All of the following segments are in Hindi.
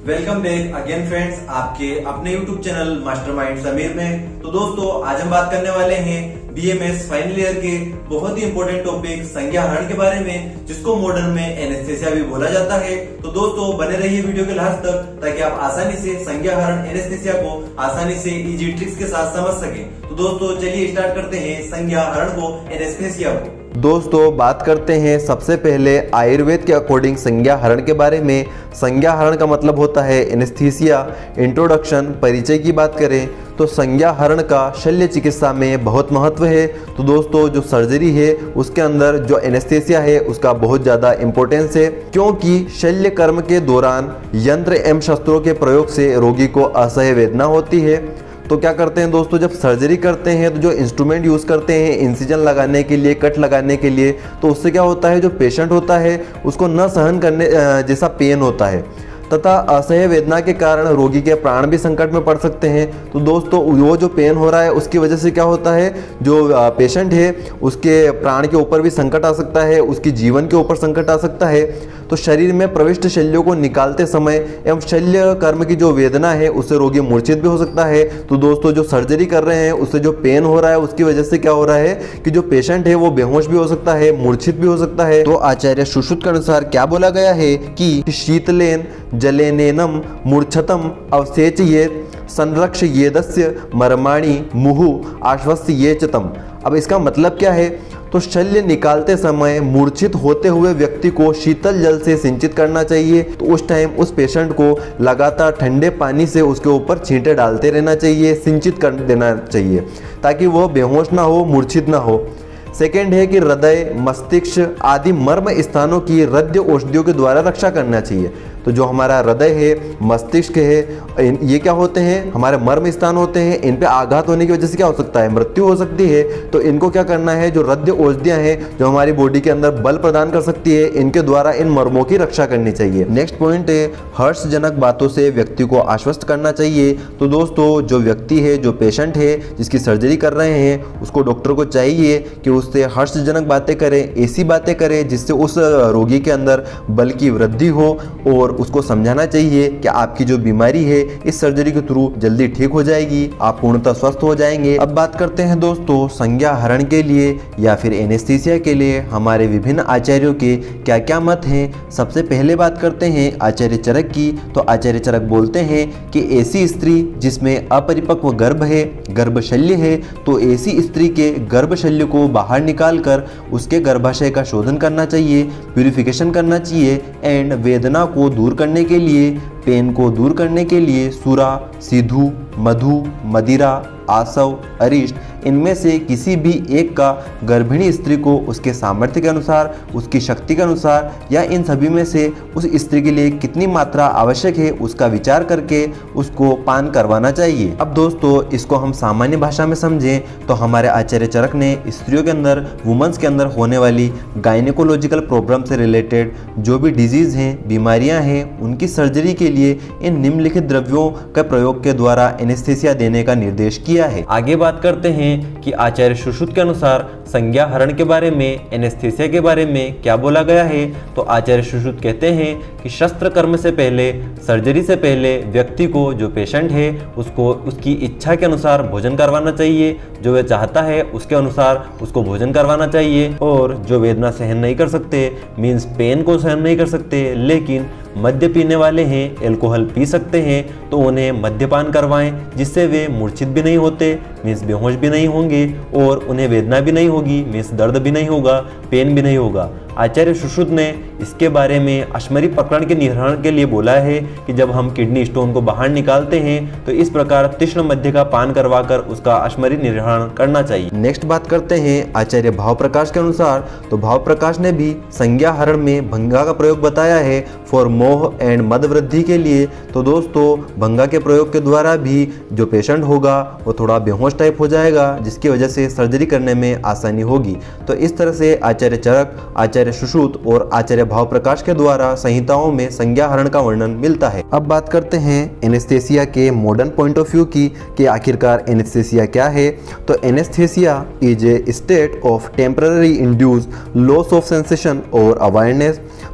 वेलकम बैक अगेन फ्रेंड्स, आपके अपने यूट्यूब चैनल मास्टरमाइंड समीर में। तो दोस्तों, आज हम बात करने वाले हैं बीएमएस फाइनल ईयर के बहुत ही इंपॉर्टेंट टॉपिक संज्ञाहरण के बारे में, जिसको मॉडर्न में एनेस्थेसिया भी बोला जाता है। तो दोस्तों, बने रहिए वीडियो के लास्ट तक ताकि आप आसानी से संज्ञाहरण एनेस्थेसिया को आसानी से इजी ट्रिक्स के साथ समझ सकें। तो दोस्तों, चलिए स्टार्ट करते हैं संज्ञाहरण को, एनेस्थेसिया को। दोस्तों, बात करते हैं सबसे पहले आयुर्वेद के अकॉर्डिंग संज्ञाहरण के बारे में। संज्ञाहरण का मतलब होता है एनेस्थीसिया। इंट्रोडक्शन, परिचय की बात करें तो संज्ञाहरण का शल्य चिकित्सा में बहुत महत्व है। तो दोस्तों, जो सर्जरी है उसके अंदर जो एनेस्थीसिया है उसका बहुत ज़्यादा इंपॉर्टेंस है, क्योंकि शल्य कर्म के दौरान यंत्र एवं शस्त्रों के प्रयोग से रोगी को असह्य वेदना होती है। तो क्या करते हैं दोस्तों, जब सर्जरी करते हैं तो जो इंस्ट्रूमेंट यूज़ करते हैं इंसिजन लगाने के लिए, कट लगाने के लिए, तो उससे क्या होता है, जो पेशेंट होता है उसको न सहन करने जैसा पेन होता है तथा असह्य वेदना के कारण रोगी के प्राण भी संकट में पड़ सकते हैं। तो दोस्तों, वो जो पेन हो रहा है उसकी वजह से क्या होता है, जो पेशेंट है उसके प्राण के ऊपर भी संकट आ सकता है, उसकी जीवन के ऊपर संकट आ सकता है। तो शरीर में प्रविष्ट शल्यों को निकालते समय एवं शल्य कर्म की जो वेदना है उससे रोगी मूर्छित भी हो सकता है। तो दोस्तों, जो सर्जरी कर रहे हैं उससे जो पेन हो रहा है उसकी वजह से क्या हो रहा है कि जो पेशेंट है वो बेहोश भी हो सकता है, मूर्छित भी हो सकता है। तो आचार्य सुश्रुत के अनुसार क्या बोला गया है कि शीतलेन जलेनेनम मूर्छतम अवसेचयेत संरक्षयेदस्य मर्माणि मुहुः आश्वस्येचतम। अब इसका मतलब क्या है, तो शल्य निकालते समय मूर्छित होते हुए व्यक्ति को शीतल जल से सिंचित करना चाहिए। तो उस टाइम उस पेशेंट को लगातार ठंडे पानी से उसके ऊपर छींटे डालते रहना चाहिए, सिंचित कर देना चाहिए ताकि वह बेहोश ना हो, मूर्छित ना हो। सेकेंड है कि हृदय, मस्तिष्क आदि मर्म स्थानों की हृदय औषधियों के द्वारा रक्षा करना चाहिए। तो जो हमारा हृदय है, मस्तिष्क है, ये क्या होते हैं, हमारे मर्म स्थान होते हैं। इन पे आघात होने की वजह से क्या हो सकता है, मृत्यु हो सकती है। तो इनको क्या करना है, जो हृदय औषधियाँ हैं जो हमारी बॉडी के अंदर बल प्रदान कर सकती है, इनके द्वारा इन मर्मों की रक्षा करनी चाहिए। नेक्स्ट पॉइंट है हर्षजनक बातों से व्यक्ति को आश्वस्त करना चाहिए। तो दोस्तों, जो व्यक्ति है, जो पेशेंट है जिसकी सर्जरी कर रहे हैं, उसको डॉक्टर को चाहिए कि उससे हर्षजनक बातें करें, ऐसी बातें करें जिससे उस रोगी के अंदर बल की वृद्धि हो, और उसको समझाना चाहिए कि आपकी जो बीमारी है इस सर्जरी के थ्रू जल्दी ठीक हो जाएगी, आप पूर्णतः स्वस्थ हो जाएंगे। अब बात करते हैं दोस्तों, संज्ञाहरण के लिए या फिर एनेस्थीसिया के लिए हमारे विभिन्न आचार्यों के क्या क्या मत हैं। सबसे पहले बात करते हैं आचार्य चरक की। तो आचार्य चरक बोलते हैं कि ऐसी स्त्री जिसमें अपरिपक्व गर्भ है, गर्भशल्य है, तो ऐसी स्त्री के गर्भशल्य को बाहर निकालकर उसके गर्भाशय का शोधन करना चाहिए, प्यूरिफिकेशन करना चाहिए, एंड वेदना को दूर करने के लिए, पेन को दूर करने के लिए सुरा, सिधु, मधु, मदिरा, आसव, अरिष्ट, इनमें से किसी भी एक का गर्भिणी स्त्री को उसके सामर्थ्य के अनुसार, उसकी शक्ति के अनुसार, या इन सभी में से उस स्त्री के लिए कितनी मात्रा आवश्यक है उसका विचार करके उसको पान करवाना चाहिए। अब दोस्तों, इसको हम सामान्य भाषा में समझें तो हमारे आचार्य चरक ने स्त्रियों के अंदर, वुमेन्स के अंदर होने वाली गायनेकोलॉजिकल प्रॉब्लम से रिलेटेड जो भी डिजीज़ हैं, बीमारियाँ हैं, उनकी सर्जरी के लिए इन निम्नलिखित द्रव्यों के प्रयोग के द्वारा एनेस्थीसिया देने का निर्देश किया है। आगे बात करते हैं कि आचार्य सुश्रुत के अनुसार संज्ञाहरण के बारे में, एनेस्थीसिया के बारे में क्या बोला गया है। तो आचार्य सुश्रुत कहते हैं कि शस्त्र कर्म से पहले, सर्जरी से पहले व्यक्ति को, जो पेशेंट है, उसको उसकी इच्छा के अनुसार भोजन करवाना चाहिए। जो वह चाहता है उसके अनुसार उसको भोजन करवाना चाहिए। और जो वेदना सहन नहीं कर सकते, मीन्स पेन को सहन नहीं कर सकते, लेकिन मद्य पीने वाले हैं, एल्कोहल पी सकते हैं, तो उन्हें मद्यपान करवाएं जिससे वे मूर्छित भी नहीं होते, मीन्स बेहोश भी नहीं होंगे, और उन्हें वेदना भी नहीं होगी, मीन्स दर्द भी नहीं होगा, पेन भी नहीं होगा। आचार्य सुश्रुत ने इसके बारे में अश्मरी प्रकरण के निर्धारण के लिए बोला है कि जब हम किडनी स्टोन को बाहर निकालते हैं तो इस प्रकार तीक्ष्ण मध्य का पान करवाकर उसका अश्मरी निर्धारण करना चाहिए। नेक्स्ट बात करते हैं आचार्य भाव प्रकाश के अनुसार। तो भाव प्रकाश ने भी संज्ञाहरण में भंगा का प्रयोग बताया है फॉर मोह एंड मद वृद्धि के लिए। तो दोस्तों, भंगा के प्रयोग के द्वारा भी जो पेशेंट होगा वो थोड़ा बेहोश टाइप हो जाएगा, जिसकी वजह से सर्जरी करने में आसानी होगी। तो इस तरह से आचार्य चरक, आचार्य सुश्रुत और आचार्य भाव प्रकाश के द्वारा संहिताओं में संज्ञाहरण का वर्णन मिलता है। अब बात करते हैं एनेस्थीसिया के मॉडर्न पॉइंट ऑफ व्यू की कि आखिरकार एनेस्थीसिया क्या है। तो anaesthesia is a state of temporary induced loss of sensation और अवेयरनेस।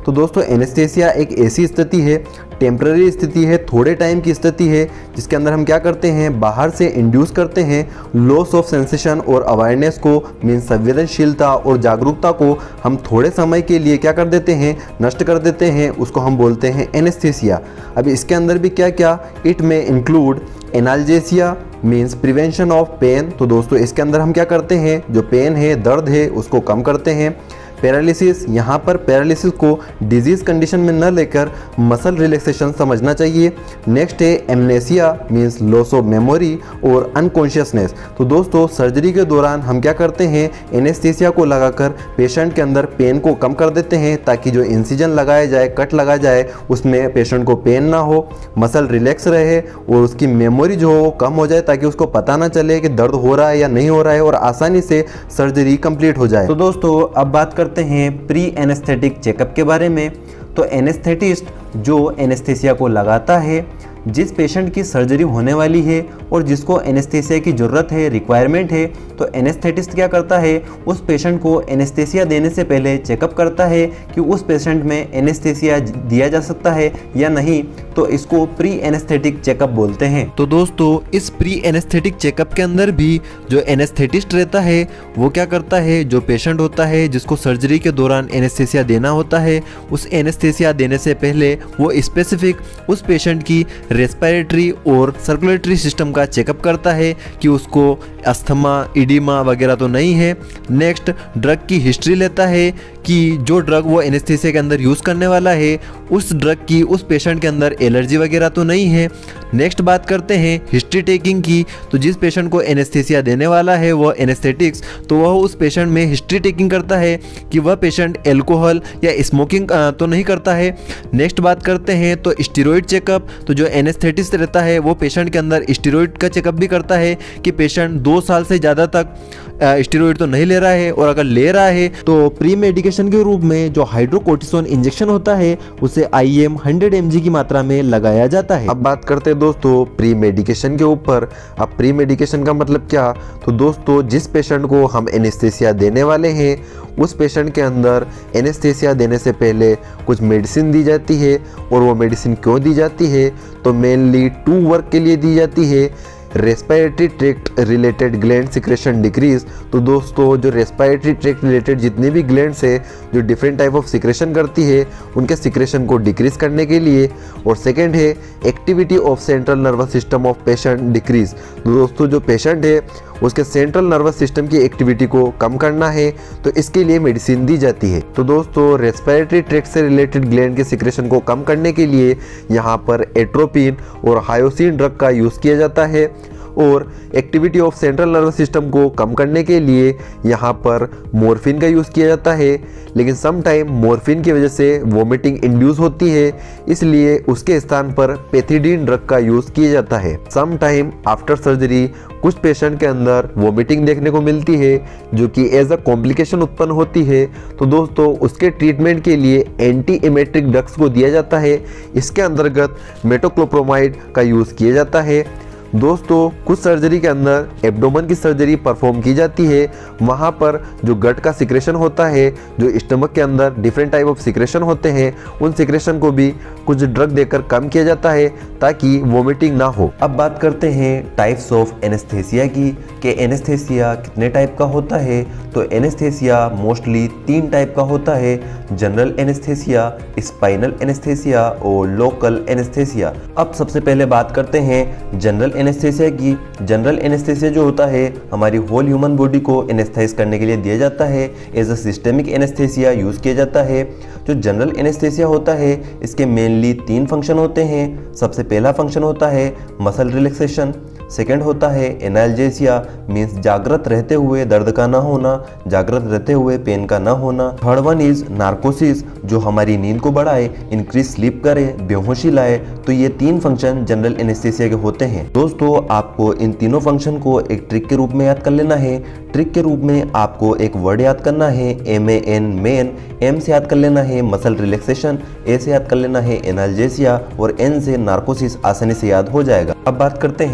तो दोस्तों एनेस्थीसिया एक ऐसी स्थिति है, टेम्पररी स्थिति है, थोड़े टाइम की स्थिति है, जिसके अंदर हम क्या करते हैं, बाहर से इंड्यूस करते हैं लॉस ऑफ सेंसेशन और अवेयरनेस को, मीन संवेदनशीलता और जागरूकता को हम थोड़े समय के लिए क्या कर देते हैं, नष्ट कर देते हैं, उसको हम बोलते हैं एनेस्थीसिया। अब इसके अंदर भी क्या क्या, इट में include analgesia means prevention of pain. तो दोस्तों इसके अंदर हम क्या करते हैं, जो पेन है, दर्द है, उसको कम करते हैं। पैरालिसिस, यहाँ पर पैरालिसिस को डिजीज कंडीशन में न लेकर मसल रिलैक्सेशन समझना चाहिए। नेक्स्ट है amnesia means loss of memory और अनकॉन्शियसनेस। तो दोस्तों सर्जरी के दौरान हम क्या करते हैं, एनेस्थीसिया को लगाकर पेशेंट के अंदर पेन को कम कर देते हैं, ताकि जो इंसिजन लगाया जाए, कट लगाया जाए, उसमें पेशेंट को पेन ना हो, मसल रिलैक्स रहे और उसकी मेमोरी जो हो कम हो जाए, ताकि उसको पता ना चले कि दर्द हो रहा है या नहीं हो रहा है और आसानी से सर्जरी कंप्लीट हो जाए। तो दोस्तों अब बात करते हैं प्री एनेस्थेटिक चेकअप के बारे में। तो एनेस्थेटिस्ट जो एनेस्थीसिया को लगाता है, जिस पेशेंट की सर्जरी होने वाली है और जिसको एनेस्थीसिया की ज़रूरत है, रिक्वायरमेंट है, तो एनेस्थेटिस्ट क्या करता है, उस पेशेंट को एनेस्थीसिया देने से पहले चेकअप करता है कि उस पेशेंट में एनेस्थीसिया दिया जा सकता है या नहीं। तो इसको प्री एनेस्थेटिक चेकअप बोलते हैं। तो दोस्तों इस प्री एनेस्थेटिक चेकअप के अंदर भी जो एनेस्थेटिस्ट रहता है वो क्या करता है, जो पेशेंट होता है जिसको सर्जरी के दौरान एनेस्थीसिया देना होता है, उस एनेस्थीसिया देने से पहले वो स्पेसिफिक उस पेशेंट की रेस्पिरेटरी और सर्कुलेटरी सिस्टम का चेकअप करता है कि उसको अस्थमा, इडिमा वगैरह तो नहीं है। नेक्स्ट ड्रग की हिस्ट्री लेता है कि जो ड्रग वो एनेस्थीसिया के अंदर यूज़ करने वाला है, उस ड्रग की उस पेशेंट के अंदर एलर्जी वगैरह तो नहीं है। नेक्स्ट बात करते हैं हिस्ट्री टेकिंग की। तो जिस पेशेंट को एनेस्थीसिया देने वाला है वो एनेस्थेटिक्स, तो वह उस पेशेंट में हिस्ट्री टेकिंग करता है कि वह पेशेंट एल्कोहल या स्मोकिंग तो नहीं करता है। नेक्स्ट बात करते हैं तो स्टेरॉइड चेकअप। तो जो एनेस्थेटिस्ट रहता है वो पेशेंट के अंदर स्टेरॉइड का चेकअप भी करता है कि पेशेंट 2 साल से ज़्यादा तक स्टेरॉइड तो नहीं ले रहा है, और अगर ले रहा है तो प्री मेडिकेशन के रूप में जो हाइड्रोकोर्टिसोन इंजेक्शन होता है उसे IM 100 mg की मात्रा में लगाया जाता है। अब बात करते हैं दोस्तों प्री मेडिकेशन के ऊपर। अब प्री मेडिकेशन का मतलब क्या, तो दोस्तों जिस पेशेंट को हम एनेस्थीसिया देने वाले हैं उस पेशेंट के अंदर एनेस्थीसिया देने से पहले कुछ मेडिसिन दी जाती है। और वो मेडिसिन क्यों दी जाती है, तो मेनली 2 वर्क के लिए दी जाती है। Respiratory tract related gland secretion decrease. तो दोस्तों जो रेस्पिरेटरी ट्रैक्ट रिलेटेड जितनी भी ग्लैंड्स है जो डिफरेंट टाइप ऑफ सिक्रेशन करती है, उनके सिक्रेशन को डिक्रीज करने के लिए। और सेकेंड है activity of central nervous system of patient decrease. तो दोस्तों जो पेशेंट है उसके सेंट्रल नर्वस सिस्टम की एक्टिविटी को कम करना है, तो इसके लिए मेडिसिन दी जाती है। तो दोस्तों रेस्पिरेटरी ट्रैक्ट से रिलेटेड ग्लैंड के सिक्रेशन को कम करने के लिए यहाँ पर एट्रोपिन और हायोसिन ड्रग का यूज़ किया जाता है। और activity of central nervous system को कम करने के लिए यहाँ पर मॉर्फिन का यूज़ किया जाता है। लेकिन सम टाइम मॉर्फिन की वजह से वोमिटिंग इंड्यूस होती है, इसलिए उसके स्थान पर पेथिडीन ड्रग का यूज़ किया जाता है। सम टाइम आफ्टर सर्जरी कुछ पेशेंट के अंदर वोमिटिंग देखने को मिलती है जो कि एज अ कॉम्प्लिकेशन उत्पन्न होती है। तो दोस्तों उसके ट्रीटमेंट के लिए एंटी एमेट्रिक ड्रग्स को दिया जाता है। इसके अंतर्गत मेटोक्लोप्रोमाइड का यूज़ किया जाता है। दोस्तों कुछ सर्जरी के अंदर एब्डोमेन की सर्जरी परफॉर्म की जाती है, वहाँ पर जो गट का सिक्रेशन होता है, जो स्टमक के अंदर डिफरेंट टाइप ऑफ सिक्रेशन होते हैं, उन सिक्रेशन को भी कुछ ड्रग देकर कम किया जाता है ताकि वोमिटिंग ना हो। अब बात करते हैं टाइप्स ऑफ एनेस्थीसिया की, कि एनेस्थीसिया कितने टाइप का होता है। तो एनेस्थीसिया मोस्टली 3 टाइप का होता है, जनरल एनेस्थीसिया, स्पाइनल एनेस्थीसिया और लोकल एनेस्थीसिया। अब सबसे पहले बात करते हैं जनरल एनेस्थीसिया की। जनरल एनेस्थीसिया जो होता है हमारी होल ह्यूमन बॉडी को एनेस्थाइज करने के लिए दिया जाता है। As a systemic anaesthesia use किया जाता है। जो जनरल एनेस्थीसिया होता है इसके मेनली 3 फंक्शन होते हैं। सबसे पहला फंक्शन होता है मसल रिलैक्सेशन, सेकेंड होता है एनाल्जेसिया मीन्स जागृत रहते हुए दर्द का ना होना, जागृत रहते हुए पेन का ना होना। थर्ड वन इज नार्कोसिस, जो हमारी नींद को बढ़ाए, इंक्रीज स्लीप करे, बेहोशी लाए। तो ये 3 फंक्शन जनरल एनेस्थीसिया के होते हैं। दोस्तों आपको इन तीनों फंक्शन को एक ट्रिक के रूप में याद कर लेना है। ट्रिक के रूप में आपको एक वर्ड याद करना है, MAN मेन। M से याद कर लेना है मसल रिलैक्सेशन, A से याद कर लेना है एनाल्जेसिया और N से नार्कोसिस आसानी से याद हो जाएगा। अब बात करते हैं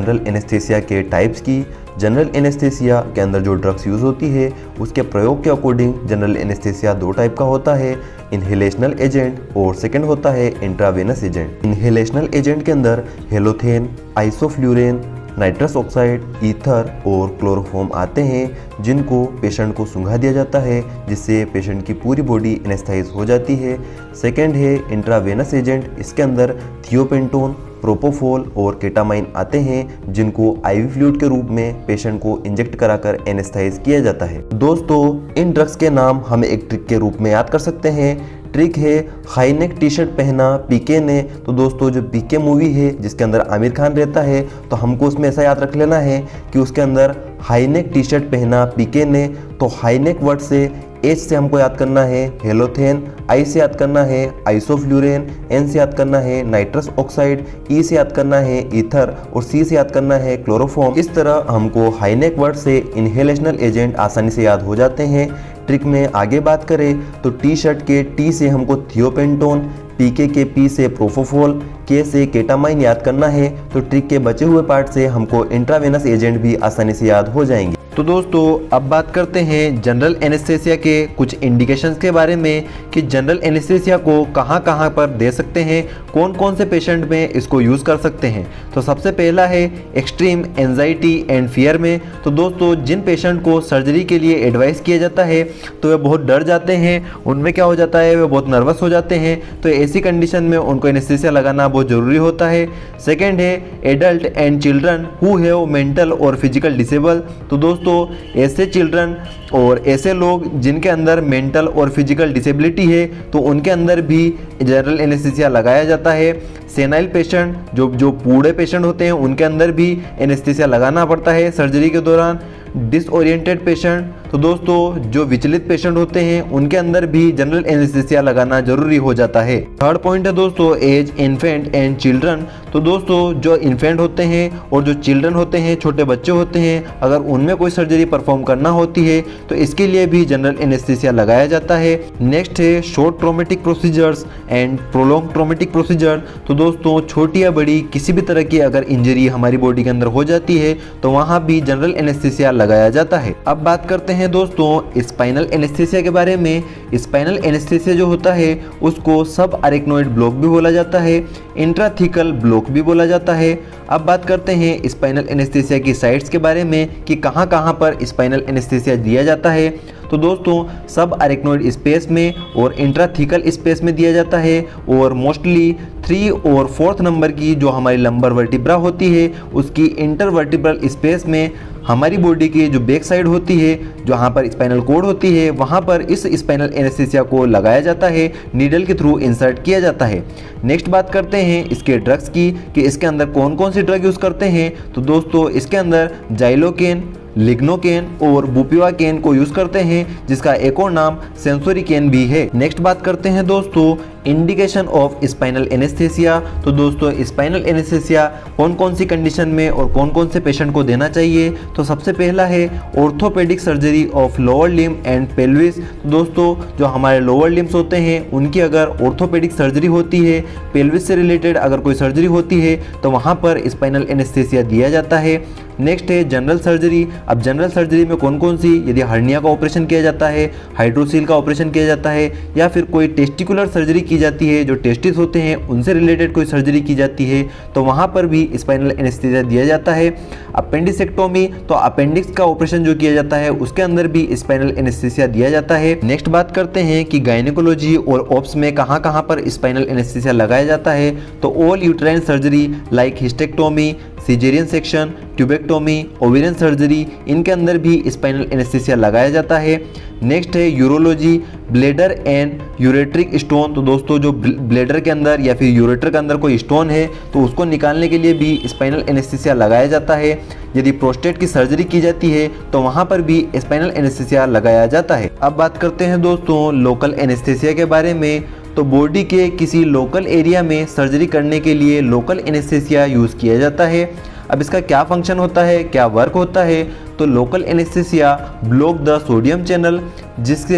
जनरल एनेस्थीसिया के टाइप्स की। जनरल एनेस्थीसिया के अंदर जो ड्रग्स यूज़ होती है उसके प्रयोग के अकॉर्डिंग जनरल एनेस्थीसिया दो टाइप का होता है, इनहेलेशनल एजेंट और सेकंड होता है इंट्रावेनस एजेंट। इनहेलेशनल एजेंट के अंदर halothane, isoflurane, nitrous oxide, ether और क्लोरोफॉर्म आते हैं जिनको पेशेंट को सूंघा दिया जाता है जिससे पेशेंट की पूरी बॉडी एनेस्थाइज हो जाती है। सेकंड है इंट्रावेनस एजेंट, इसके अंदर थियोपेंटोन, प्रोपोफॉल और केटामाइन आते हैं जिनको आईवी फ्लूइड के रूप में पेशेंट को इंजेक्ट कराकर एनेस्थाइज किया जाता है। दोस्तों इन ड्रग्स के नाम हम एक ट्रिक के रूप में याद कर सकते हैं। ट्रिक है हाईनेक टी शर्ट पहना पीके ने। तो दोस्तों जो पीके मूवी है जिसके अंदर आमिर खान रहता है तो हमको उसमें ऐसा याद रख लेना है कि उसके अंदर हाईनेक टी शर्ट पहना पीके ने। तो हाईनेक वर्ड से एच से हमको याद करना है हेलोथेन, आई से याद करना है आइसोफ्लूरेन, एन से याद करना है नाइट्रस ऑक्साइड, ई से याद करना है ईथर और सी से याद करना है क्लोरोफॉर्म। इस तरह हमको हाईनेक वर्ड से इनहेलेशनल एजेंट आसानी से याद हो जाते हैं। ट्रिक में आगे बात करें तो टी शर्ट के टी से हमको थियोपेंटोन, पीके के पी से प्रोपोफॉल, के से केटामाइन याद करना है। तो ट्रिक के बचे हुए पार्ट से हमको इंट्रावेनस एजेंट भी आसानी से याद हो जाएंगे। तो दोस्तों अब बात करते हैं जनरल एनेस्थीसिया के कुछ इंडिकेशंस के बारे में कि जनरल एनेस्थीसिया को कहां कहां पर दे सकते हैं, कौन कौन से पेशेंट में इसको यूज़ कर सकते हैं। तो सबसे पहला है एक्सट्रीम एंजाइटी एंड फियर में। तो दोस्तों जिन पेशेंट को सर्जरी के लिए एडवाइस किया जाता है तो वे बहुत डर जाते हैं, उनमें क्या हो जाता है वे बहुत नर्वस हो जाते हैं, तो ऐसी कंडीशन में उनको एनेस्थीसिया लगाना बहुत ज़रूरी होता है। सेकेंड है adult and children who have mental और फिजिकल डिसेबल। तो दोस्तों ऐसे चिल्ड्रन और ऐसे लोग जिनके अंदर मेंटल और फिजिकल डिसेबिलिटी है तो उनके अंदर भी जनरल एनेस्थीसिया लगाया जाता है। सेनाइल पेशेंट जो बूढ़े पेशेंट होते हैं उनके अंदर भी एनेस्थीसिया लगाना पड़ता है सर्जरी के दौरान। डिसओरिएंटेड पेशेंट, तो दोस्तों जो विचलित पेशेंट होते हैं उनके अंदर भी जनरल एनेस्थीसिया लगाना जरूरी हो जाता है। थर्ड पॉइंट है दोस्तों एज इन्फेंट एंड चिल्ड्रन। तो दोस्तों जो इन्फेंट होते हैं और जो चिल्ड्रन होते हैं, छोटे बच्चे होते हैं, अगर उनमें कोई सर्जरी परफॉर्म करना होती है तो इसके लिए भी जनरल एनेस्थीसिया लगाया जाता है। नेक्स्ट है short traumatic procedures and prolong traumatic procedure. तो दोस्तों छोटी या बड़ी किसी भी तरह की अगर इंजरी हमारी बॉडी के अंदर हो जाती है तो वहाँ भी जनरल एनेस्थीसिया लगाया जाता है। अब बात करते हैं दोस्तों स्पाइनल एनेस्थीसिया के बारे में। स्पाइनल एनेस्थीसिया जो होता है उसको सब अरेक्नोइड ब्लॉक भी बोला जाता है, इंट्राथिकल ब्लॉक भी बोला जाता है। अब बात करते हैं स्पाइनल एनेस्थीसिया की साइट्स के बारे में कि कहां कहां पर स्पाइनल एनेस्थीसिया दिया जाता है। तो दोस्तों सब अरेक्नोइड स्पेस में और इंट्राथिकल स्पेस में दिया जाता है और मोस्टली 3 और 4th नंबर की जो हमारी लंबर वर्टिब्रा होती है उसकी इंटरवर्टिब्रल स्पेस में हमारी बॉडी की जो बैक साइड होती है जहाँ पर स्पाइनल कॉर्ड होती है वहाँ पर इस स्पाइनल एनेस्थीसिया को लगाया जाता है, नीडल के थ्रू इंसर्ट किया जाता है। नेक्स्ट बात करते हैं इसके ड्रग्स की कि इसके अंदर कौन कौन सी ड्रग यूज़ करते हैं। तो दोस्तों इसके अंदर जाइलोकेन, लिग्नोकेन और बुपिवाकेन को यूज करते हैं जिसका एक और नाम सेंसोरिकेन भी है। नेक्स्ट बात करते हैं दोस्तों इंडिकेशन ऑफ स्पाइनल एनेस्थीसिया। तो दोस्तों स्पाइनल एनेस्थीसिया कौन कौन सी कंडीशन में और कौन कौन से पेशेंट को देना चाहिए। तो सबसे पहला है orthopaedic surgery of lower limb and pelvis. तो दोस्तों जो हमारे लोअर लिम्स होते हैं उनकी अगर ऑर्थोपेडिक सर्जरी होती है, पेल्विस से रिलेटेड अगर कोई सर्जरी होती है तो वहाँ पर स्पाइनल एनेस्थीसिया दिया जाता है। नेक्स्ट है जनरल सर्जरी। अब जनरल सर्जरी में कौन कौन सी, यदि हर्निया का ऑपरेशन किया जाता है, हाइड्रोसील का ऑपरेशन किया जाता है या फिर कोई टेस्टिकुलर सर्जरी की जाती है, जो टेस्टिस होते हैं उनसे रिलेटेड कोई सर्जरी की जाती है तो वहाँ पर भी स्पाइनल एनेस्थीसिया दिया जाता है। अपेंडिसेक्टोमी, तो अपेंडिक्स का ऑपरेशन जो किया जाता है उसके अंदर भी स्पाइनल एनेस्थीसिया दिया जाता है। नेक्स्ट बात करते हैं कि गायनेकोलॉजी और ऑप्स में कहाँ कहाँ पर स्पाइनल एनेस्थीसिया लगाया जाता है। तो all uterine surgery like hysterectomy, caesarean section, tubectomy, ovarian surgery, इनके अंदर भी स्पाइनल एनेस्थीसिया लगाया जाता है। नेक्स्ट है urology, bladder and ureteric stone. तो दोस्तों जो ब्लेडर के अंदर या फिर यूरेटर के अंदर कोई स्टोन है तो उसको निकालने के लिए भी स्पाइनल एनेस्थीसिया लगाया जाता है। यदि प्रोस्टेट की सर्जरी की जाती है तो वहाँ पर भी स्पाइनल एनेस्थीसिया लगाया जाता है। अब बात करते हैं दोस्तों लोकल एनेस्थीसिया के बारे में। तो बॉडी के किसी लोकल एरिया में सर्जरी करने के लिए लोकल एनेस्थीसिया यूज़ किया जाता है। अब इसका क्या फंक्शन होता है, क्या वर्क होता है। तो local anaesthesia block the sodium channel जिससे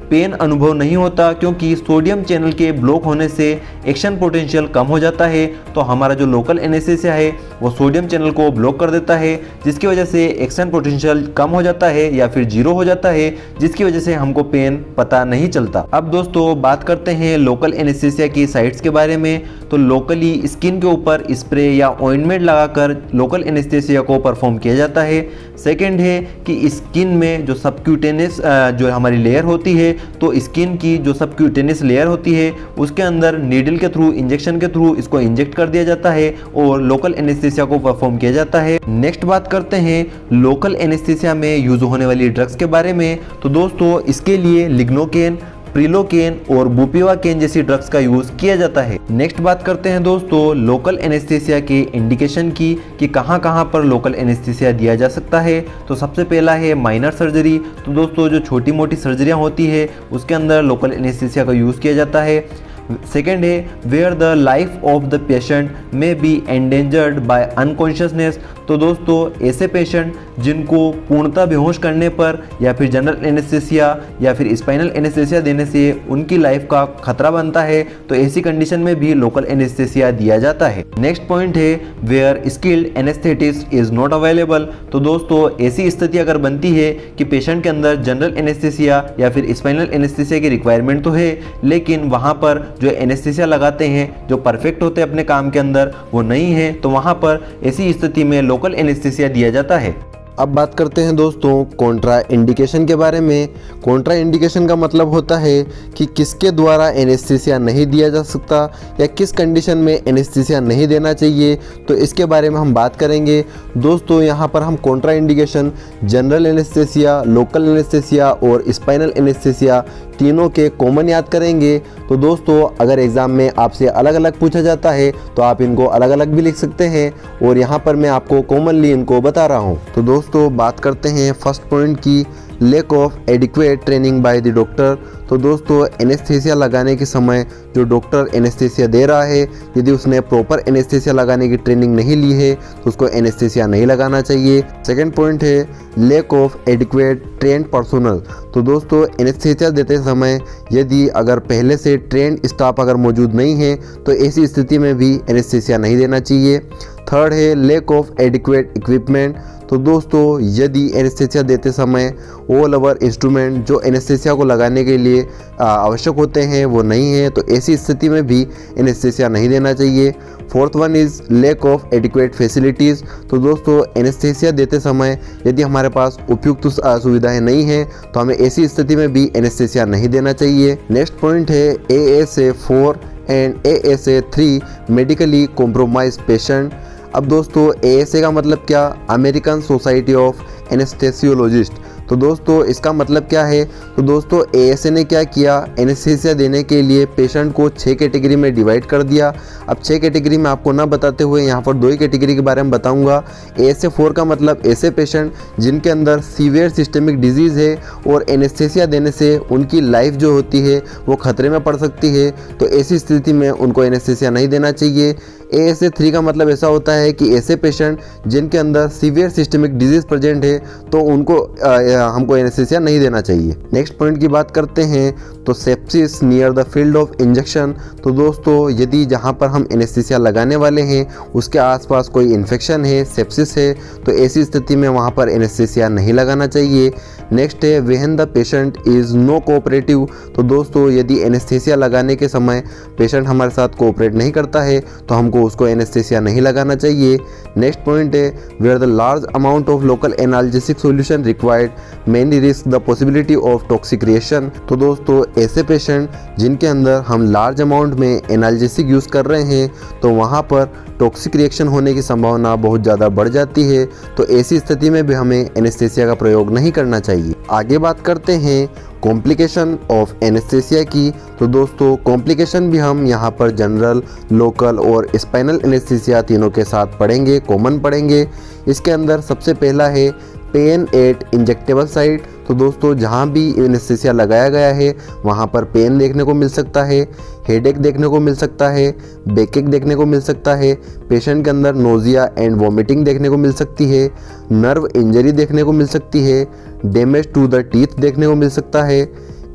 पेन अनुभव नहीं होता, क्योंकि सोडियम चैनल के ब्लॉक होने से एक्शन पोटेंशियल कम हो जाता है। तो हमारा जो लोकल एनेस्थीसिया है वो सोडियम चैनल को ब्लॉक कर देता है, जिसकी वजह से एक्शन पोटेंशियल कम हो जाता है या फिर जीरो हो जाता है, जिसकी वजह से हमको पेन पता नहीं चलता। अब दोस्तों बात करते हैं लोकल एनेस्थीसिया की साइट्स के बारे में। तो लोकली स्किन के ऊपर स्प्रे या ऑइंटमेंट लगाकर लोकल एनेस्थीसिया को परफॉर्म किया जाता है। सेकेंड है कि स्किन में जो सबक्यूटेनियस जो हमारी लेयर होती है, तो स्किन की जो सबक्यूटेनियस लेयर होती है उसके अंदर नीडल के थ्रू, इंजेक्शन के थ्रू इसको इंजेक्ट कर दिया जाता है और लोकल एनेस्थीसिया को परफॉर्म किया जाता है। नेक्स्ट बात करते हैं लोकल एनेस्थीसिया में यूज होने वाली ड्रग्स के बारे में। तो दोस्तों इसके लिए लिग्नोकेन, प्रिलोकेन और बुपिवाकेन जैसी ड्रग्स का यूज किया जाता है। नेक्स्ट बात करते हैं दोस्तों लोकल एनेस्थीसिया के इंडिकेशन की कि कहां कहां पर लोकल एनेस्थीसिया दिया जा सकता है। तो सबसे पहला है माइनर सर्जरी। तो दोस्तों जो छोटी मोटी सर्जरियां होती है उसके अंदर लोकल एनेस्थीसिया का यूज किया जाता है। सेकेंड है where the life of the patient may be endangered by unconsciousness. तो दोस्तों ऐसे पेशेंट जिनको पूर्णतः बेहोश करने पर या फिर जनरल एनेस्थीसिया या फिर स्पाइनल एनेस्थीसिया देने से उनकी लाइफ का खतरा बनता है, तो ऐसी कंडीशन में भी लोकल एनेस्थीसिया दिया जाता है। नेक्स्ट पॉइंट है where skilled anaesthetist is not available. तो दोस्तों ऐसी स्थिति अगर बनती है कि पेशेंट के अंदर जनरल एनेस्थीसिया या फिर स्पाइनल एनेस्थीसिया की रिक्वायरमेंट तो है, लेकिन वहाँ पर जो एनेस्थीसिया लगाते हैं जो परफेक्ट होते हैं अपने काम के अंदर वो नहीं है, तो वहाँ पर ऐसी स्थिति में लोकल एनेस्थीसिया दिया जाता है। अब बात करते हैं दोस्तों कॉन्ट्रा इंडिकेशन के बारे में। कॉन्ट्रा इंडिकेशन का मतलब होता है कि किसके द्वारा एनेस्थीसिया नहीं दिया जा सकता या किस कंडीशन में एनेस्थीसिया नहीं देना चाहिए, तो इसके बारे में हम बात करेंगे। दोस्तों यहाँ पर हम contra indication general anaesthesia, local anaesthesia और स्पाइनल एनेस्थीसिया तीनों के कॉमन याद करेंगे। तो दोस्तों अगर एग्ज़ाम में आपसे अलग अलग पूछा जाता है तो आप इनको अलग अलग भी लिख सकते हैं, और यहाँ पर मैं आपको कॉमनली इनको बता रहा हूँ। तो दोस्तों बात करते हैं फर्स्ट पॉइंट की, lack of adequate training by the doctor. तो दोस्तों एनेस्थीसिया लगाने के समय जो डॉक्टर एनेस्थीसिया दे रहा है, यदि उसने प्रॉपर एनेस्थीसिया लगाने की ट्रेनिंग नहीं ली है तो उसको एनेस्थीसिया नहीं लगाना चाहिए। सेकंड पॉइंट है lack of adequate trained personnel. तो दोस्तों एनेस्थीसिया देते समय यदि अगर पहले से ट्रेंड स्टाफ अगर मौजूद नहीं है तो ऐसी स्थिति में भी एनेस्थीसिया नहीं देना चाहिए। थर्ड है लैक ऑफ एडिक्वेट इक्विपमेंट। तो दोस्तों यदि एनेस्थीसिया देते समय ऑल ओवर इंस्ट्रूमेंट जो एनेस्थीसिया को लगाने के लिए आवश्यक होते हैं वो नहीं है, तो ऐसी स्थिति में भी एनेस्थीसिया नहीं देना चाहिए। Fourth one is lack of adequate facilities. तो दोस्तों एनेस्थीसिया देते समय यदि हमारे पास उपयुक्त सुविधाएं नहीं हैं तो हमें ऐसी स्थिति में भी एनेस्थीसिया नहीं देना चाहिए। नेक्स्ट पॉइंट है ASA 4 and ASA 3 medically compromise patient. अब दोस्तों ASA का मतलब क्या, अमेरिकन सोसाइटी ऑफ एनेस्थेसियोलॉजिस्ट। तो दोस्तों इसका मतलब क्या है, तो दोस्तों ASA ने क्या किया, एनेस्थीसिया देने के लिए पेशेंट को 6 कैटेगरी में डिवाइड कर दिया। अब 6 कैटेगरी में आपको ना बताते हुए यहाँ पर 2 ही कैटेगरी के बारे में बताऊँगा। ASA 4 का मतलब ऐसे पेशेंट जिनके अंदर सीवियर सिस्टमिक डिजीज़ है और एनेस्थीसिया देने से उनकी लाइफ जो होती है वो खतरे में पड़ सकती है, तो ऐसी स्थिति में उनको एनेस्थीसिया नहीं देना चाहिए। ASA 3 का मतलब ऐसा होता है कि ऐसे पेशेंट जिनके अंदर सीवियर सिस्टमिक डिजीज़ प्रेजेंट है तो उनको हमको एनेस्थीसिया नहीं देना चाहिए। नेक्स्ट पॉइंट की बात करते हैं तो sepsis near the field of injection. तो दोस्तों यदि जहां पर हम एनेस्थीसिया लगाने वाले हैं उसके आसपास कोई इन्फेक्शन है, सेप्सिस है, तो ऐसी स्थिति में वहां पर एनेस्थीसिया नहीं लगाना चाहिए। नेक्स्ट है when the patient is no cooperative. तो दोस्तों यदि एनेस्थीसिया लगाने के समय पेशेंट हमारे साथ कोऑपरेट नहीं करता है तो हमको उसको एनेस्थीसिया नहीं लगाना चाहिए। नेक्स्ट पॉइंट है where the large amount of local analgesic solution required many risk the possibility of toxic reaction. तो दोस्तों ऐसे पेशेंट जिनके अंदर हम लार्ज अमाउंट में एनाल्जेसिक यूज़ कर रहे हैं तो वहाँ पर टॉक्सिक रिएक्शन होने की संभावना बहुत ज़्यादा बढ़ जाती है, तो ऐसी स्थिति में भी हमें एनेस्थीसिया का प्रयोग नहीं करना चाहिए। आगे बात करते हैं कॉम्प्लिकेशन ऑफ एनेस्थीसिया की। तो दोस्तों कॉम्प्लिकेशन भी हम यहाँ पर जनरल, लोकल और स्पाइनल एनेस्थीसिया तीनों के साथ पढ़ेंगे, कॉमन पढ़ेंगे। इसके अंदर सबसे पहला है पेन एट इंजेक्टेबल साइट। तो दोस्तों जहाँ भी एनेस्थीसिया लगाया गया है वहाँ पर पेन देखने को मिल सकता है, हेडेक देखने को मिल सकता है, बैकएक देखने को मिल सकता है, पेशेंट के अंदर नोजिया एंड वॉमिटिंग देखने को मिल सकती है, नर्व इंजरी देखने को मिल सकती है, डैमेज टू द टीथ देखने को मिल सकता है,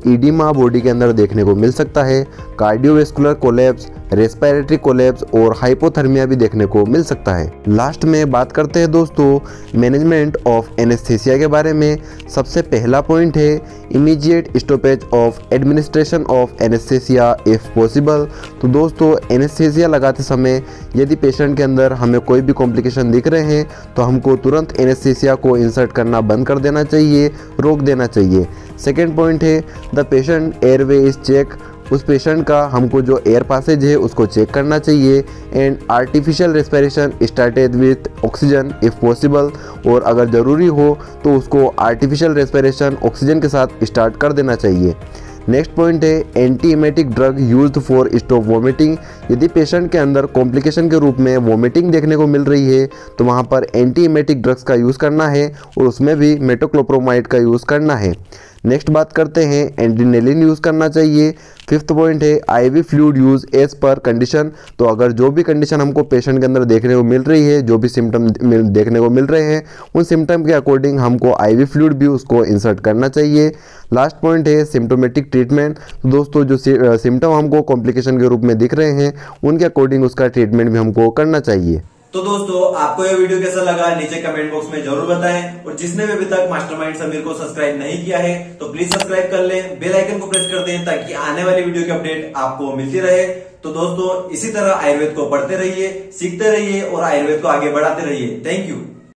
ईडिमा बॉडी के अंदर देखने को मिल सकता है, कार्डियोवेस्कुलर कोलैप्स, रेस्पिरेटरी कोलैप्स और हाइपोथर्मिया भी देखने को मिल सकता है। लास्ट में बात करते हैं दोस्तों मैनेजमेंट ऑफ एनेस्थीसिया के बारे में। सबसे पहला पॉइंट है immediate stoppage of administration of anaesthesia if possible. तो दोस्तों एनेस्थीसिया लगाते समय यदि पेशेंट के अंदर हमें कोई भी कॉम्प्लिकेशन दिख रहे हैं तो हमको तुरंत एनेस्थीसिया को इंसर्ट करना बंद कर देना चाहिए, रोक देना चाहिए। सेकेंड पॉइंट है the patient airway is check. उस पेशेंट का हमको जो एयर पासेज है उसको चेक करना चाहिए। And artificial respiration started with oxygen if possible. और अगर ज़रूरी हो तो उसको आर्टिफिशियल रेस्पिरेशन ऑक्सीजन के साथ स्टार्ट कर देना चाहिए। नेक्स्ट पॉइंट है anti emetic drug used for stop vomiting. यदि पेशेंट के अंदर कॉम्प्लिकेशन के रूप में वॉमिटिंग देखने को मिल रही है तो वहाँ पर एंटी इमेटिक ड्रग्स का यूज़ करना है और उसमें भी मेटोक्लोप्रोमाइड का यूज़ करना है। नेक्स्ट बात करते हैं एड्रेनालिन यूज़ करना चाहिए। फिफ्थ पॉइंट है IV fluid use as per condition. तो अगर जो भी कंडीशन हमको पेशेंट के अंदर देखने को मिल रही है, जो भी सिम्टम देखने को मिल रहे हैं, उन सिम्टम के अकॉर्डिंग हमको आईवी फ्लूइड भी उसको इंसर्ट करना चाहिए। लास्ट पॉइंट है सिम्टोमेटिक ट्रीटमेंट। तो दोस्तों जो सिम्टम हमको कॉम्प्लिकेशन के रूप में दिख रहे हैं उनके अकॉर्डिंग उसका ट्रीटमेंट भी हमको करना चाहिए। तो दोस्तों आपको यह वीडियो कैसा लगा नीचे कमेंट बॉक्स में जरूर बताएं। और जिसने भी अभी तक मास्टरमाइंड समीर को सब्सक्राइब नहीं किया है तो प्लीज सब्सक्राइब कर लें, बेल आइकन को प्रेस कर दें ताकि आने वाली वीडियो की अपडेट आपको मिलती रहे। तो दोस्तों इसी तरह आयुर्वेद को पढ़ते रहिए, सीखते रहिए और आयुर्वेद को आगे बढ़ाते रहिए। Thank you.